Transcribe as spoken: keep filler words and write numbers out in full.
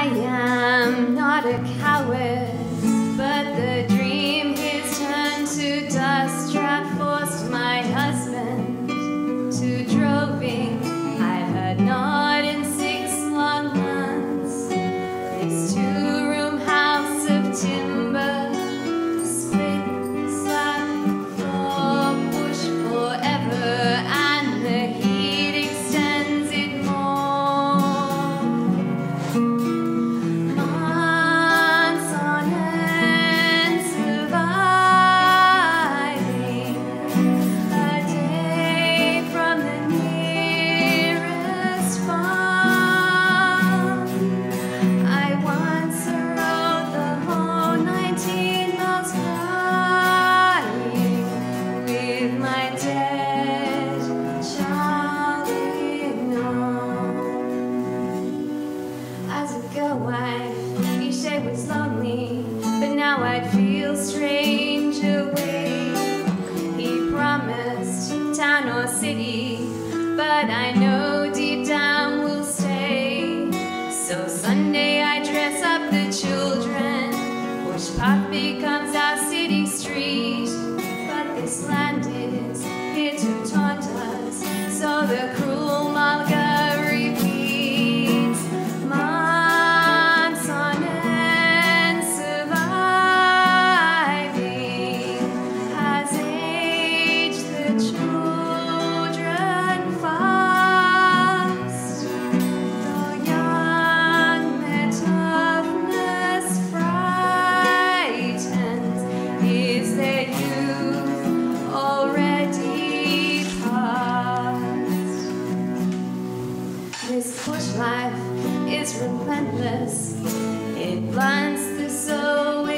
am not a coward, but the dream has turned to dust. Drought forced my husband to droving. I heard not in six long months. This two-room house of timber splits up for bush forever, and the heat extends it more. Months on end surviving a day from the nearest farm. I once rode the whole nineteen miles crying with my dead child in arms. As a girl wife, each day was lonely, but now I'd feel strange away. He promised town or city, but I know deep down we'll stay. So Sunday I dress up the children, which path becomes our city street. But this land is here to taunt us, so the cruel mulga repeats. Months on end surviving has aged the children fast. Though young, their toughness frightens. Is their youth already past? This bush life is relentless. It blunts the soul